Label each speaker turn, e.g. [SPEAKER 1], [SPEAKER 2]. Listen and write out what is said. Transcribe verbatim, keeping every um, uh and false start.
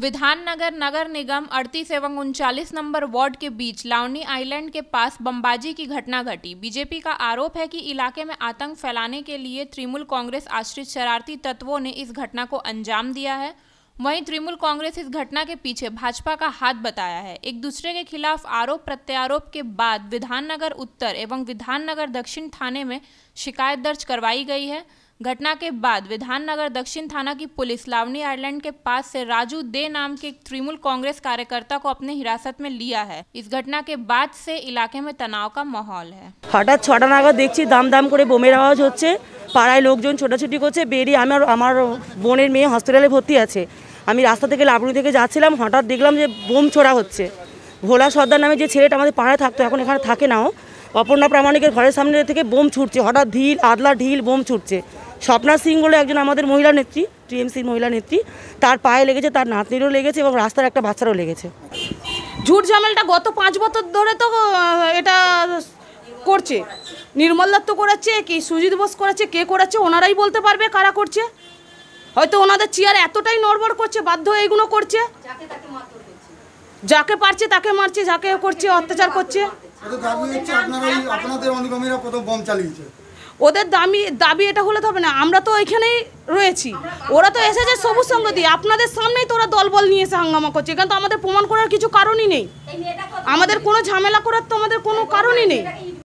[SPEAKER 1] विधाननगर नगर निगम अड़तीस एवं उनचालीस नंबर वार्ड के बीच लावनी आइलैंड के पास बमबाजी की घटना घटी। बीजेपी का आरोप है कि इलाके में आतंक फैलाने के लिए तृणमूल कांग्रेस आश्रित शरारती तत्वों ने इस घटना को अंजाम दिया है। वहीं तृणमूल कांग्रेस इस घटना के पीछे भाजपा का हाथ बताया है। एक दूसरे के खिलाफ आरोप प्रत्यारोप के बाद विधाननगर उत्तर एवं विधाननगर दक्षिण थाने में शिकायत दर्ज करवाई गई है। घटना के बाद विधाननगर दक्षिण थाना की पुलिस लावनी आइलैंड के पास से राजू दे नाम के तृणमूल कांग्रेस कार्यकर्ता को अपने हिरासत में लिया है। इस घटना के बाद से इलाके में तनाव का माहौल है।
[SPEAKER 2] हठाৎ छटा नागाद देखছি दाम दाम করে বোমের আওয়াজ হচ্ছে, পাড়ায় লোকজন ছোটাছুটি করছে। বেরিয়ে আমার আমার বোনের মেয়ে হসপিটালে ভর্তি আছে। আমি রাস্তা থেকে লাবণী থেকে যাচ্ছিলাম, হঠাৎ দেখলাম যে বোম ছোড়া হচ্ছে। ভোলা সর্দার নামে যে ছেলেটা আমাদের পাড়ায় থাকতো, এখন এখানে থাকে নাও, অপর্ণা প্রামাণিকের ঘরের সামনে থেকে বোম ছুটছে। হঠাৎ ঢিল আদলা ঢিল বোম ছুটছে। স্বপ্না সিং বলে একজন আমাদের মহিলা নেত্রী, টিএমসির মহিলা নেত্রী, তার পায়ে লেগেছে, তার নাতনিরও লেগেছে এবং রাস্তার একটা বাচ্চারও লেগেছে।
[SPEAKER 3] ঝুট ঝামেলাটা গত পাঁচ বছর ধরে তো এটা করছে। নির্মল দত্ত করাচ্ছে কি সুজিত বোস করাচ্ছে, কে করাচ্ছে ওনারাই বলতে পারবে কারা করছে। হয়তো ওনাদের চেয়ার এতটাই নড়বড় করছে, বাধ্য এইগুলো করছে। যাকে পারছে তাকে মারছে, যাকে করছে অত্যাচার করছে। ওদের দামি দাবি এটা হলে হবে না, আমরা তো এখানেই রয়েছি, ওরা তো এসেছে সবুজ সঙ্গ দিয়ে, আপনাদের সামনেই তো ওরা দলবল নিয়ে এসে হাঙ্গামা করছে। এখানে তো আমাদের প্রমাণ করার কিছু কারণই নেই, আমাদের কোনো ঝামেলা করার তো আমাদের কোনো কারণই নেই।